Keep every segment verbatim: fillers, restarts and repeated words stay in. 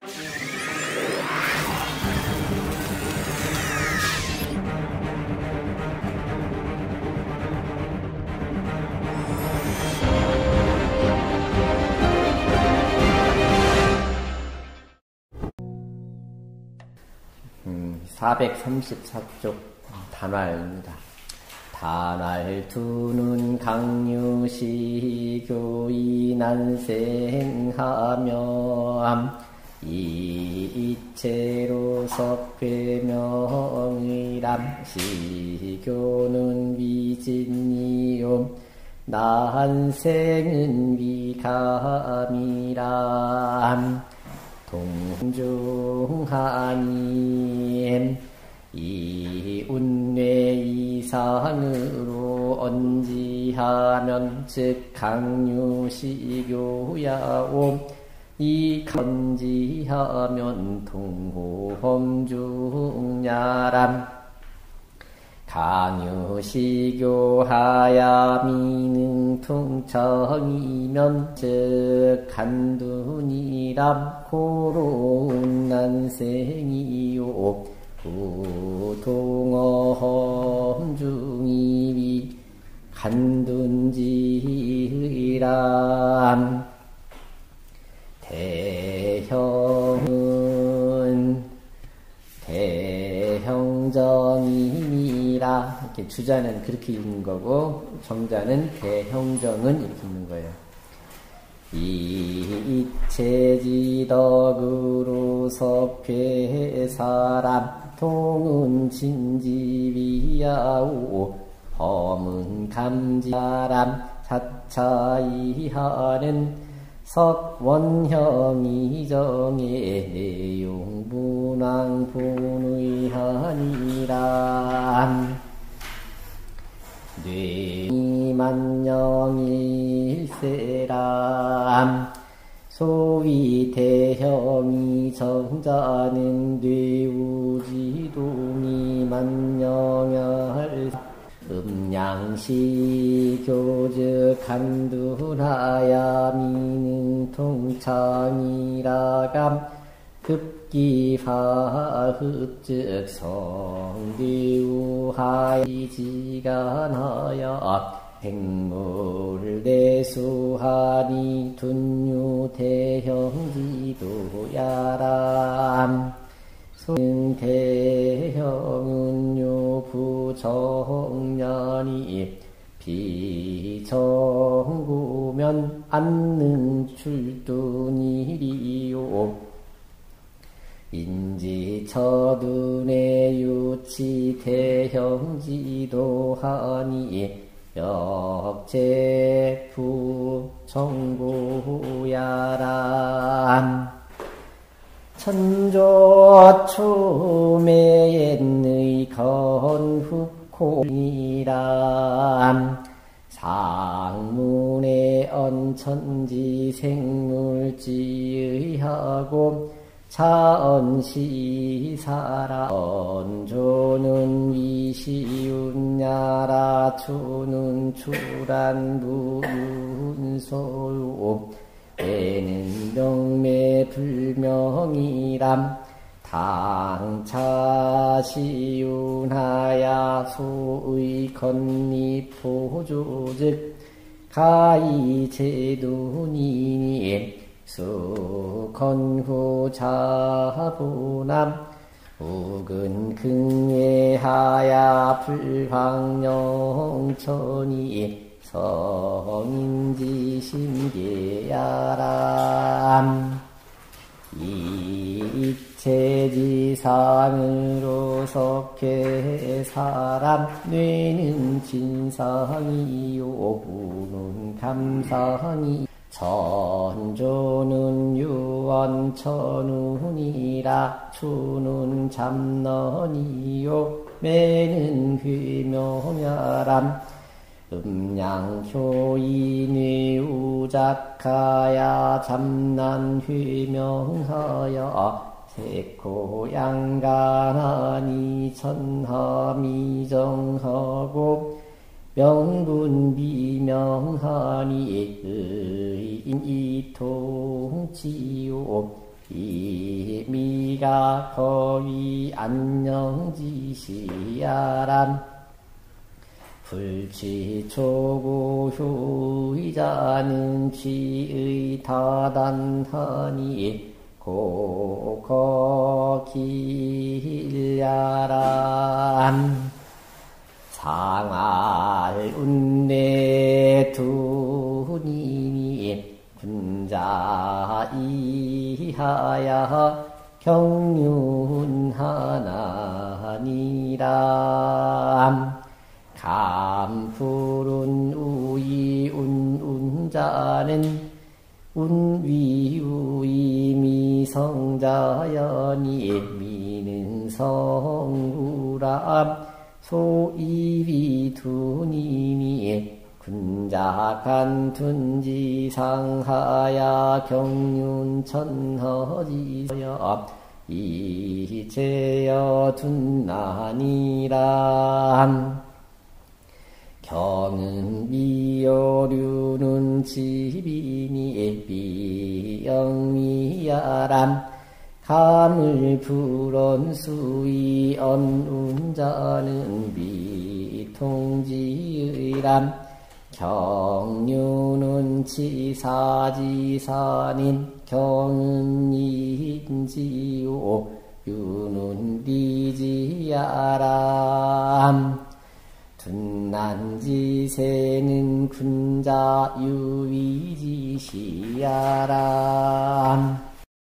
음, 사백삼십사 쪽 단화입니다. 단활 두는 강유시 교이 난생하며 이체로 석괴명의람 시교는 위진이요 난생은 위감이람 동중하님 이 운뇌 이상으로 언지하면 즉 강유시교야오 이 건지하면 동호험중야람 강유시교하야 미능통청이면 즉 간둔이람 고로운 난생이요 부동어험중이위 간둔지의람 대형은 대형정이니라 이렇게 주자는 그렇게 읽는 거고 정자는 대형정은 이렇게 읽는 거예요. 이체지덕으로 석회사람 통은 진지위야오 범은 감지하람 자차이하는 석원형이정의 내용분왕분의하니라 뇌만영일세람 소위 대형이 정자는 뇌우지동이 만영할 음양시 교즉 간둔하야 미능통창이라감 급기화흡즉 성대우하이지간하여 백물대수하니 둔유대형지도야람 소능대형은 요부정년이 비정구면 안능 출둔이리요 인지처둔의 유치 대형지도하니 역제부 정구야람 천조초매의 건후코이람 상문의 언천지 생물지의하고 차언시사라 언조는 위시운야라 추는 출한부윤소요 에는 명매 불명이람 당차시운하야 소의 건립보조즉 가이제도니니 수건후자부남 우근긍예하야 불황영천이 성인지심계야람 이체지상으로 석회사람 뇌는 진상이요 부는 감상이 천조는 유언천운이라 추는 잠넌이요 매는 회명야람 음양효인의 우작하야 잠난 회명하여 색고양간하니 천하미정하고 명분비명하니 의인이통지요 미가 거기 안녕지시야람 불치초고 효의자는 취의 다단하니 고거길야람 상알 운내 두니니 군자 이하야 경륜하나니람 감푸른 우이 운운자는 운위우이 미성자연이 미는 성우람 소이위 두니니 군자간 둔지상하야 경륜천허지여 이제여 둔나니람 경은 미여류는 지비니 비영미야람 감을 불언 수이 언운자는 미통지의람 경륜은 치사지사닌 경은 인지요 유는 리지야람 둔난지세는 군자 유위지시야람.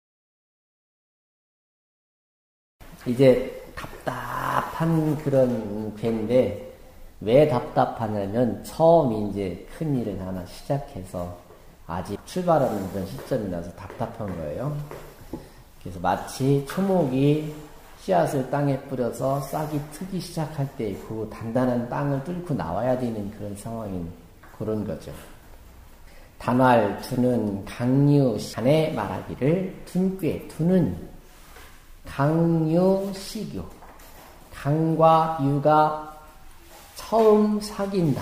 이제 답답한 그런 괴인데 왜 답답하냐면 처음 이제 큰 일을 하나 시작해서 아직 출발하는 그런 시점이라서 답답한 거예요. 그래서 마치 초목이 씨앗을 땅에 뿌려서 싹이 트기 시작할 때 그 단단한 땅을 뚫고 나와야 되는 그런 상황인 그런 거죠. 단활 두는 강유 산에 말하기를 둔꾀 두는 강유 시교 강과 유가 처음 사귄다.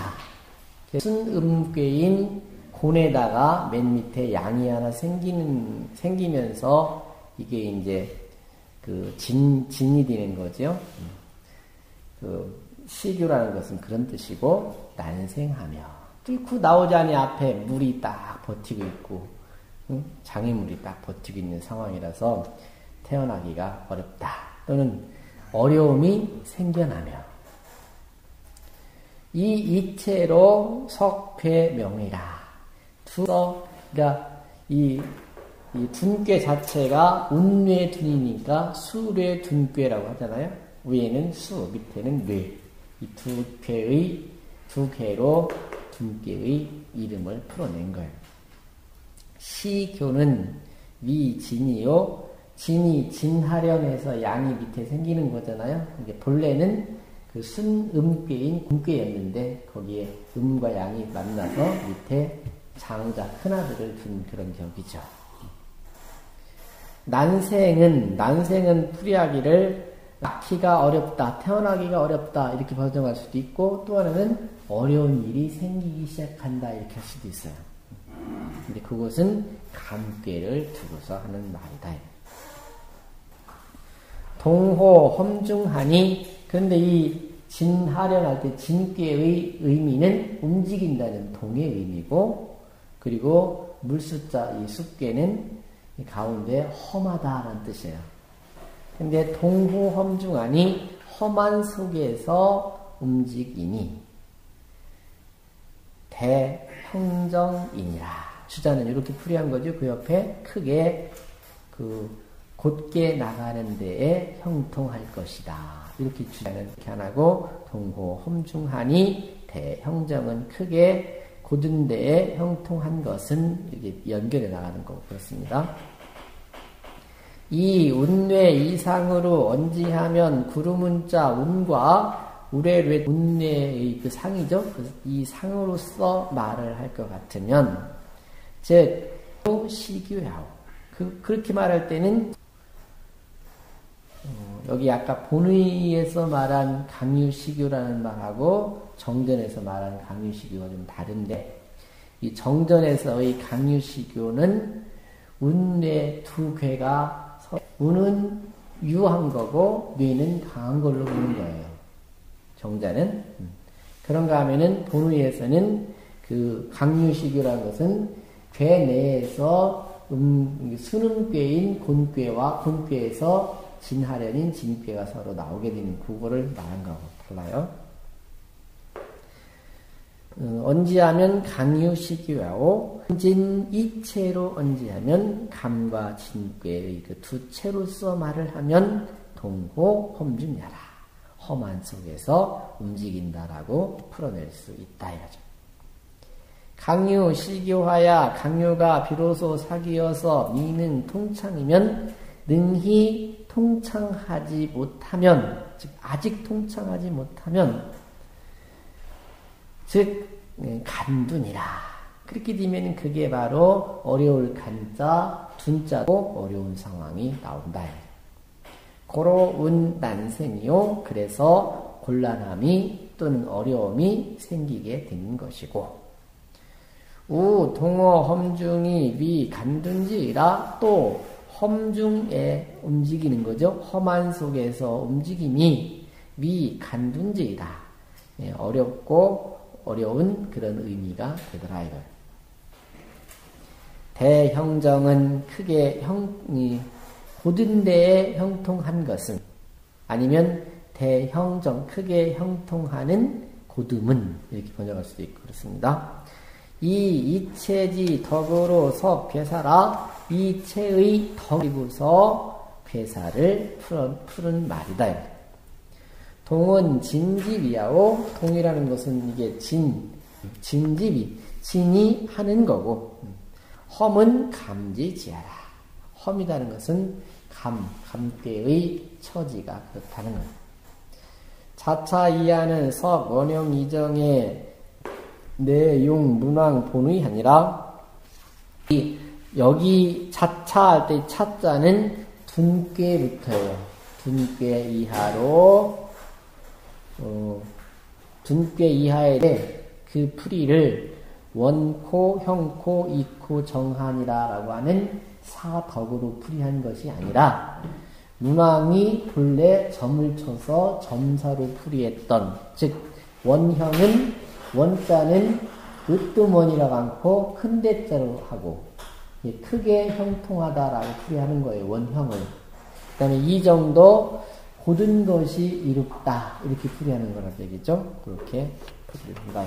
순음꾀인 곤에다가 맨 밑에 양이 하나 생기는 생기면서 이게 이제 그 진, 진이 되는 거죠. 그 시교라는 것은 그런 뜻이고 난생하며 뚫고 나오자니 앞에 물이 딱 버티고 있고 응? 장애물이 딱 버티고 있는 상황이라서 태어나기가 어렵다. 또는 어려움이 생겨나며 이 이체로 석패명이라 두서 그러니까 이 이 둔꾀 자체가 운뇌 둔이니까 수뇌 둔꾀라고 하잖아요. 위에는 수, 밑에는 뇌. 이 두 쾌의, 두 쾌로 둔꾀의 이름을 풀어낸 거예요. 시교는 위진이요. 진이 진하련해서 양이 밑에 생기는 거잖아요. 이게 본래는 그 순음꾀인 군꾀였는데 거기에 음과 양이 만나서 밑에 장자 큰아들을 둔 그런 격이죠. 난생은 난생은 풀이하기를 낳기가 어렵다, 태어나기가 어렵다 이렇게 번역할 수도 있고 또 하나는 어려운 일이 생기기 시작한다 이렇게 할 수도 있어요. 근데 그것은 감꾀를 두고서 하는 말이다. 동호 험중하니 그런데 이 진하련할 때 진꾀의 의미는 움직인다는 동의 의미고 그리고 물숫자 이 숫꾀는 가운데 험하다라는 뜻이에요. 근데 동호 험중하니 험한 속에서 움직이니 대형정이니라. 주자는 이렇게 풀이한 거죠. 그 옆에 크게 그 곧게 나가는 데에 형통할 것이다. 이렇게 주자는 이렇게 안 하고 동호 험중하니 대형정은 크게 곧은 데에 형통한 것은 이렇게 연결해 나가는 거고 그렇습니다. 이 운뇌 이상으로 언지하면 구루문자 운과 우레뢰 운뇌의 그 상이죠. 이 상으로서 말을 할 것 같으면 즉 시규야오 그 그렇게 말할 때는 어, 여기 아까 본의에서 말한 강유시교라는 말하고 정전에서 말한 강유시교가 좀 다른데 이 정전에서의 강유시교는 운뇌 두 괴가 서, 운은 유한 거고 뇌는 강한 걸로 보는 거예요. 정자는. 그런가 하면은 본의에서는 그 강유식유라는 것은 괴 내에서 음, 순음괴인 곤괴와 곤괴에서 진하련인 진괴가 서로 나오게 되는 그거를 말한 거하고 달라요. 어, 언지하면 강유식유하고 진 이체로 언지하면 감과 진괴의 그 두 체로서 말을 하면 동호 험중야라. 험한 속에서 움직인다라고 풀어낼 수 있다 이거죠. 강유 시교하야 강유가 비로소 사기여서 미는 통창이면 능히 통창하지 못하면 즉 아직 통창하지 못하면 즉 간둔이라. 그렇게 되면 그게 바로 어려울 간자 둔자도 어려운 상황이 나온다. 고로운 난생이요. 그래서 곤란함이 또는 어려움이 생기게 되는 것이고 우 동어 험중이 위 간둔지라 또 험중에 움직이는 거죠. 험한 속에서 움직임이 위 간둔지이다. 예, 어렵고 어려운 그런 의미가 되더라 이거예요. 대형정은 크게 형이 고든 데에 형통한 것은 아니면 대형정 크게 형통하는 고듬은 이렇게 번역할 수도 있고 그렇습니다. 이 이체지 덕으로서 괴사라 이체의 덕이고서 괴사를 풀은, 풀은 말이다. 동은 진집이야오. 동이라는 것은 이게 진, 진집이 진이 하는 거고 험은 감지지하라. 험이라는 것은 감, 감괴의 처지가 그렇다는 것. 자차 이하는 석 원형 이정의 내용 문왕 본의 아니라 이 여기 자차 할 때 차자는 둔괴부터예요. 둔괴 이하로 어, 둔괴 이하에 그 풀이를 원코, 형코, 이코, 정한이라고 하는 사덕으로 풀이한 것이 아니라 문왕이 본래 점을 쳐서 점사로 풀이했던 즉 원형은 원자는 으뜸원이라고 않고 큰 대자로 하고 크게 형통하다라고 풀이하는 거예요. 원형을. 그 다음에 이 정도 고든 것이 이롭다 이렇게 풀이하는 거라고 얘기죠. 그렇게 풀이를 한다.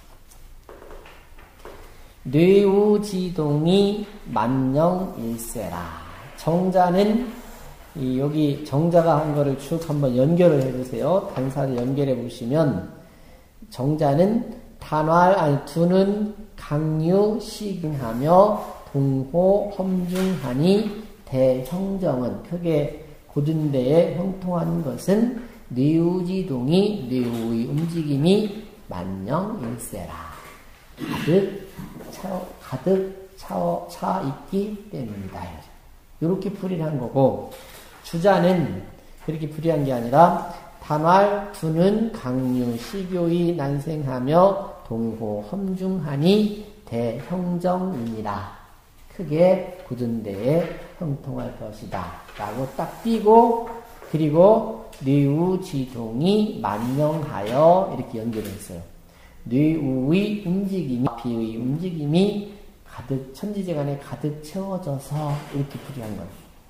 뇌우지동이 만영일세라. 정자는 이 여기 정자가 한 거를 쭉 한번 연결을 해보세요. 단사를 연결해 보시면 정자는 단활 아니 두는 강유 시근하며 동호 험중하니 대형정은 크게 고든 데에 형통한 것은 뇌우지동이 뇌우의 움직임이 만영일세라. 가득 차, 가득 차, 차 있기 때문이다. 이렇게 풀이를 한 거고 주자는 그렇게 풀이한 게 아니라 단활 두는 강유 시교의 난생하며 동호 험중하니 대형정이니라. 크게 굳은 데에 형통할 것이다 라고 딱 띄고 그리고 뇌우지동이 만영하여 이렇게 연결했어요. 뇌우의 움직임이 피의 움직임이 가득 천지재간에 가득 채워져서 이렇게 풀이한 거예요.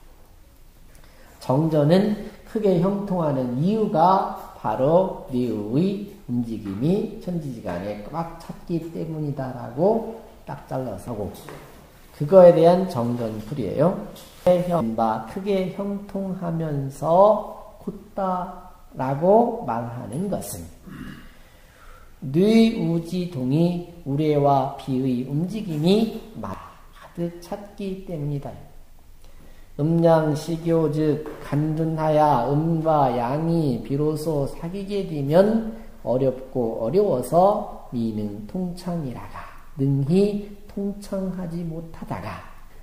정전은 크게 형통하는 이유가 바로 뇌우의 움직임이 천지재간에 꽉 찼기 때문이다라고 딱 잘라서고 그거에 대한 정전풀이에요. 현바 크게 형통하면서 곧다라고 말하는 것은 뇌우지동이 우레와 비의 움직임이 가득 찼기 때문이다. 음양시교 즉 간둔하야 음과 양이 비로소 사귀게 되면 어렵고 어려워서 미능 통창이라가 능히 통창하지 못하다가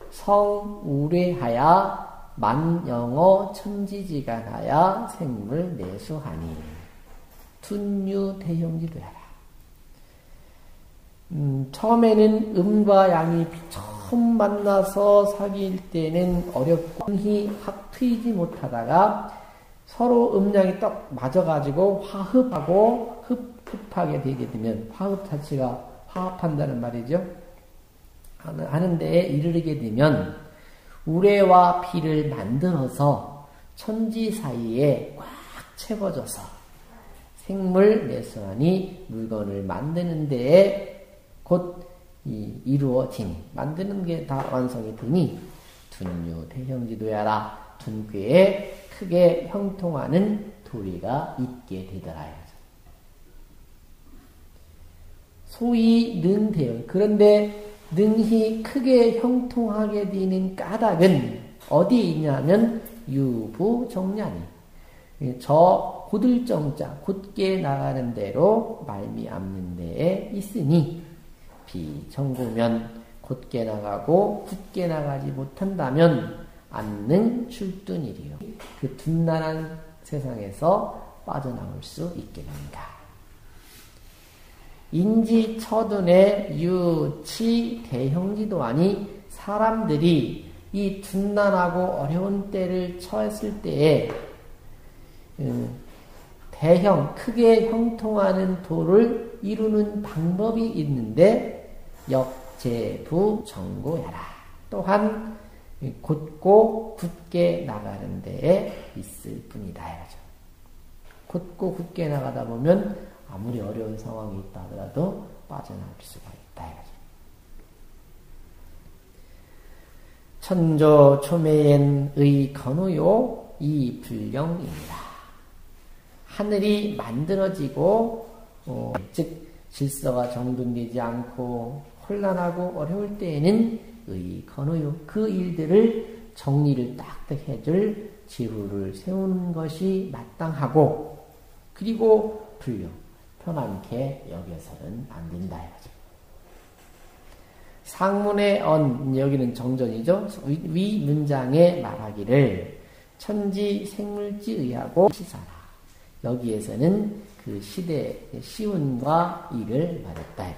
성우레하야 만영어 천지지간하야 생물 내수하니 둔유 대형지도야라. 음, 처음에는 음과 양이 처음 만나서 사귈 때는 어렵고 확 트이지 못하다가 서로 음량이 딱 맞아가지고 화흡하고 흡흡하게 되게 되면 화흡 자체가 화합한다는 말이죠. 하는 데에 이르게 되면 우레와 피를 만들어서 천지 사이에 꽉 채워져서 생물 내수하니 물건을 만드는 데에 곧 이, 이루어지니 만드는 게 다 완성이 되니 둔유 대형지도야라 둔괴에 크게 형통하는 도리가 있게 되더라. 소위 능대형. 그런데 능히 크게 형통하게 되는 까닭은 어디 있냐면 유부정량이 저 고들정자 곧게 나가는 대로 말미암는 데에 있으니 비정구면 곧게 나가고 굳게 나가지 못한다면 안능 출둔이리요. 그 둔난한 세상에서 빠져나올 수 있게 됩니다. 인지 처둔의 유치 대형지도 아니 사람들이 이 둔난하고 어려운 때를 처했을 때에 대형 크게 형통하는 도를 이루는 방법이 있는데 역제부 정고야라. 또한 곧고 굳게 나가는 데에 있을 뿐이다. 곧고 굳게 나가다 보면 아무리 어려운 상황이 있다 하더라도 빠져나올 수가 있다. 천조 초매엔 의 건우요 이 불령입니다. 하늘이 만들어지고 어, 즉 질서가 정돈되지 않고 혼란하고 어려울 때에는 의 건우요 그 일들을 정리를 딱딱 해줄 지후를 세우는 것이 마땅하고 그리고 불령 편안케 여겨서는 안 된다. 상문의 언, 여기는 정전이죠. 위, 위 문장에 말하기를 천지 생물지 의하고 시사라. 여기에서는 그 시대, 시운과 이를 말했다.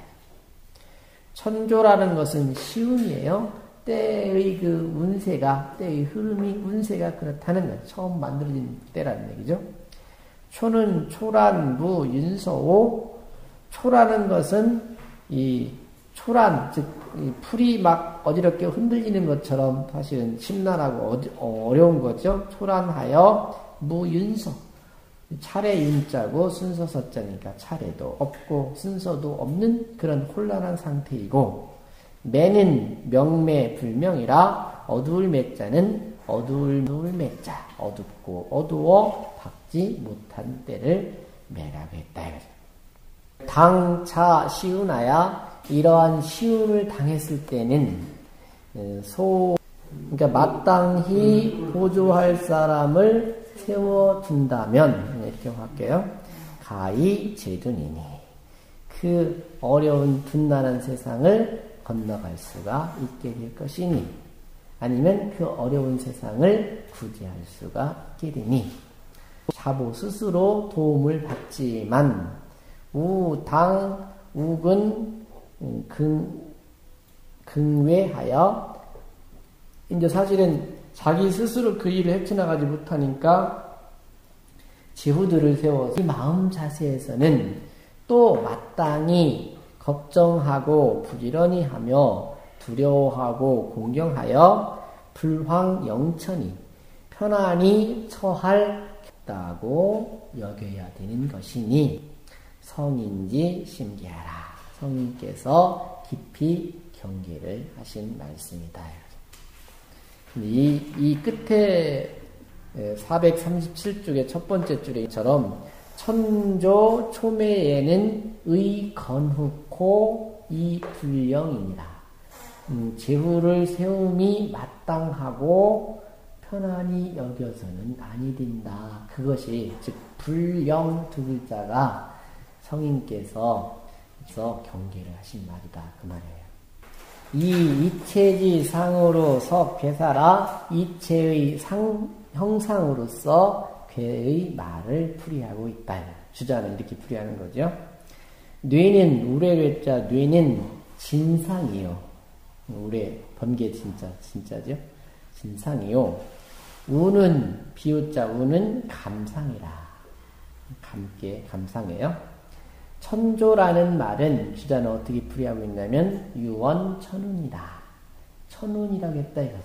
천조라는 것은 시운이에요. 때의 그 운세가, 때의 흐름이, 운세가 그렇다는 것. 처음 만들어진 때라는 얘기죠. 초는 초란, 무, 윤서오. 초라는 것은 이 초란, 즉, 이 풀이 막 어지럽게 흔들리는 것처럼 사실은 심란하고 어지, 어려운 거죠. 초란하여 무윤서. 차례 윤자고 순서 서자니까 차례도 없고 순서도 없는 그런 혼란한 상태이고, 매는 명매 불명이라 어두울 매자는 어두울 누울 매자, 어둡고 어두워 박지 못한 때를 매라고 했다. 당차 시운하야 이러한 시운을 당했을 때는 소 그러니까 마땅히 보조할 사람을 세워둔다면 이렇게 할게요. 가히 제둔이니 그 어려운 둔난한 세상을 건너갈 수가 있게 될 것이니 아니면 그 어려운 세상을 구제할 수가 있게 되니 자보 스스로 도움을 받지만 우당 우근 근 근외하여 이제 사실은 자기 스스로 그 일을 헤쳐나가지 못하니까 제후들을 세워서 이 마음 자세에서는 또 마땅히 걱정하고 부지런히 하며 두려워하고 공경하여 불황영천이 편안히 처할다고 여겨야 되는 것이니 성인지 심기하라. 성인께서 깊이 경계를 하신 말씀이다. 이, 이 끝에 사백삼십칠 쪽의 첫 번째 줄에처럼 천조 초매에는 의 건후코 이 불령이니라. 음, 제후를 세움이 마땅하고 편안히 여겨서는 아니 된다. 그것이 즉 불령 두 글자가 성인께서 경계를 하신 말이다. 그 말이에요. 이 이체지 상으로 석 괴사라 이체의 상, 형상으로서 괴의 말을 풀이하고 있다. 주자는 이렇게 풀이하는 거죠. 뇌는 우레괴자 뇌는 진상이요. 우레, 번개 진짜, 진짜죠? 진상이요. 우는, 비유자 우는 감상이라. 감게, 감상이에요. 천조라는 말은 주자는 어떻게 풀이하고 있냐면 유원천운이다. 천운이라고 했다 이거죠.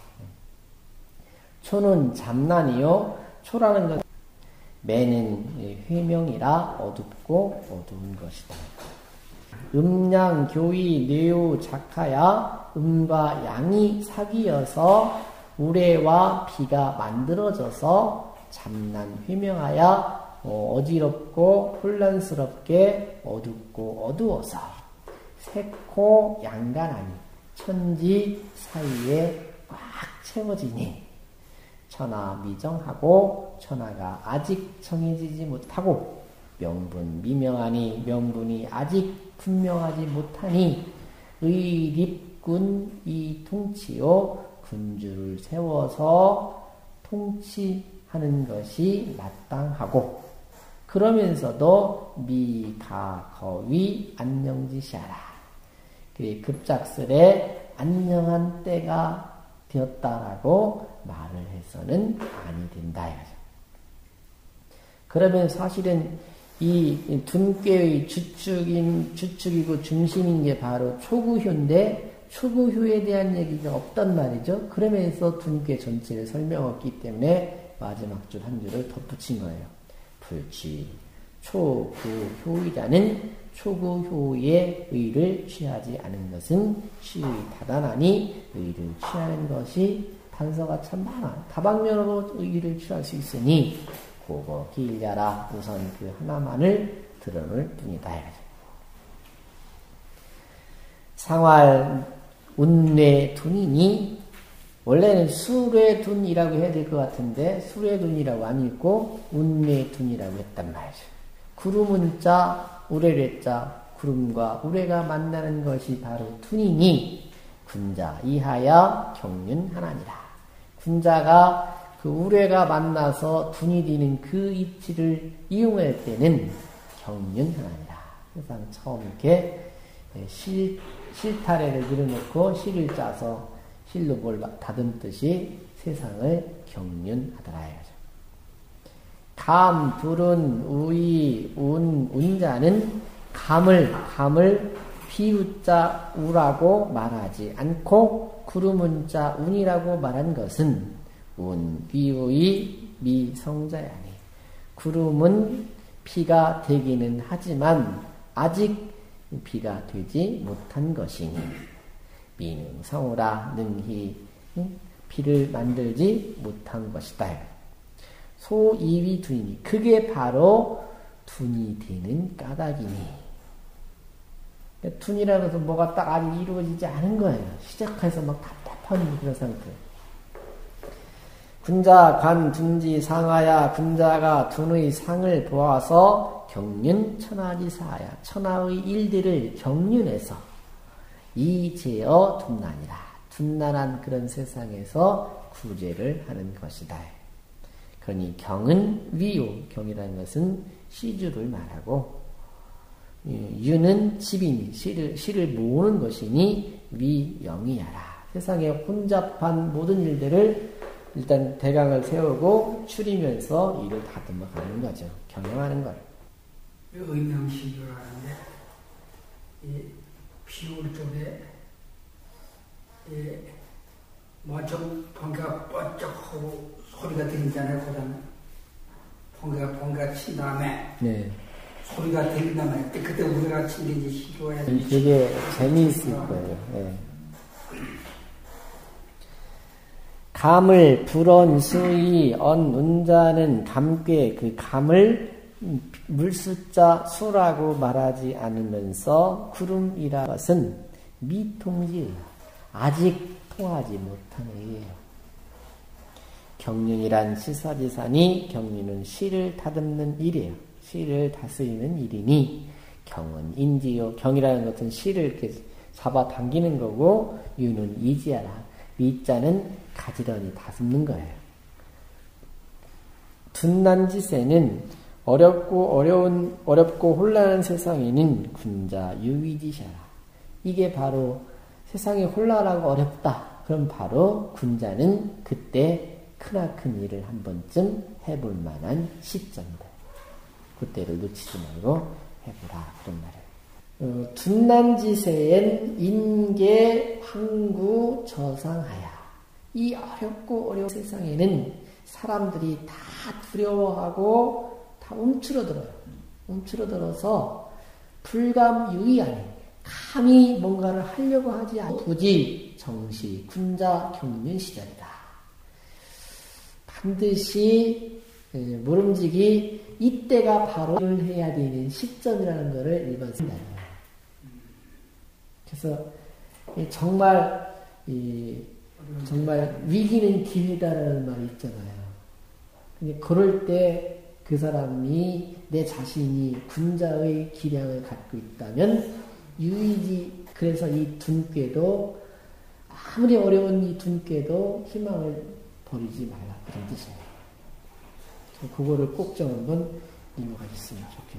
초는 잠난이요. 초라는 건 매는 회명이라 어둡고 어두운 것이다. 음양, 교의, 뇌우, 작하야 음과 양이 사귀어서 우레와 비가 만들어져서 잠난 회명하여 어지럽고 혼란스럽게 어둡고 어두워서 색호 양간하니 천지 사이에 꽉 채워지니 천하 미정하고 천하가 아직 정해지지 못하고 명분 미명하니 명분이 아직 분명하지 못하니 의립군 이 통치요 군주를 세워서 통치하는 것이 마땅하고 그러면서도 미가거위 안녕지시하라. 그래 급작스레 안녕한 때가 되었다라고 말을 해서는 아니 된다. 그러면 사실은 이 둔꾀의 주축인, 주축이고 중심인 게 바로 초구효인데 초구효에 대한 얘기가 없단 말이죠. 그러면서 둔꾀 전체를 설명했기 때문에 마지막 줄 한 줄을 덧붙인 거예요. 불치 초구효이라는 초구효의 의를 취하지 않은 것은 취의 다단하니 의를 취하는 것이 단서가 참 많아. 다방면으로 의를 취할 수 있으니 고거 길야라 우선 그 하나만을 드러낼 뿐이다. 상활 운뇌둔이니 원래는 수뢰둔이라고 해야 될 것 같은데 수뢰둔이라고 안 읽고 운뇌둔이라고 했단 말이죠. 구름은 자, 우레뢰자, 구름과 우레가 만나는 것이 바로 둔이니 군자 이하여 경륜하나니라. 군자가 그 우레가 만나서 둔이 되는 그 입지를 이용할 때는 경륜하나니라. 세상 처음 이렇게 실, 실타래를 늘어놓고 실을 짜서 실로 뭘 다듬듯이 세상을 경륜하더라. 감, 불은, 우이, 운, 운자는 감을, 감을 비우자 우라고 말하지 않고 구름운자 운이라고 말한 것은 운, 비우이, 미성자야니. 구름은 비가 되기는 하지만 아직 비가 되지 못한 것이니 미능 성우라 능히 비를 만들지 못한 것이다. 소이위 둔이니 그게 바로 둔이 되는 까닭이니. 둔이라고 해서 뭐가 딱 아직 이루어지지 않은 거예요. 시작해서 막 답답한 그런 상태. 군자 관 둔지 상하야 군자가 둔의 상을 보아서 경륜 천하지사야 천하의 일들을 경륜해서 이제어 둔난이라 둔난한 그런 세상에서 구제를 하는 것이다. 그러니 경은 위요 경이라는 것은 시주를 말하고 유는 집이니 시를, 시를 모으는 것이니 위영이야라. 세상에 혼잡한 모든 일들을 일단 대강을 세우고 추리면서 이를 다듬어 가는 거죠. 경영하는 걸. 의명시주라는데 이 비울 쪽에 이 뭐좀 번개가 뻗쩍하고 소리가 들리잖아요. 그다음에 번개가 번개가 친 다음에 네. 소리가 들린 다음에 그때 우리가 친 게 이제 시주해야 돼. 되게 재미있을 거예요. 네. 감을 불언 수이 언 운자는 감괴 그 감을 물수자 수라고 말하지 않으면서 구름이라 것은 미통지예요. 아직 통하지 못한 의예요. 경륜이란 시사지산이 경륜은 시를 다듬는 일이에요. 시를 다스리는 일이니 경은 인지요. 경이라는 것은 시를 이렇게 잡아당기는 거고 유는 이지하라. 미자는 가지런히 다듬는 거예요. 둔난지세는 어렵고 어려운 어렵고 혼란한 세상에는 군자 유위지샤라. 이게 바로 세상이 혼란하고 어렵다. 그럼 바로 군자는 그때 크나큰 일을 한 번쯤 해볼 만한 시점이다. 그때를 놓치지 말고 해보라. 그런 말이에요. 어, 둔난지세엔 인계 황구 저상하야. 이 어렵고 어려운 세상에는 사람들이 다 두려워하고 다 움츠러들어요. 움츠러들어서 불감유의 아닌 감히 뭔가를 하려고 하지 않고 부지 정시 군자 경륜 시절이다. 반드시 모름지기 이때가 바로 를 해야 되는 시점이라는 것을 일반 생각합니다. 그래서 정말 이 정말 위기는 길다라는 말이 있잖아요. 근데 그럴 때 그 사람이 내 자신이 군자의 기량을 갖고 있다면 유의지 그래서 이 둔꾀도 아무리 어려운 이 둔꾀도 희망을 버리지 말라 그런 뜻이에요. 그거를 꼭 좀 한번 이해가 있으면 좋겠어요.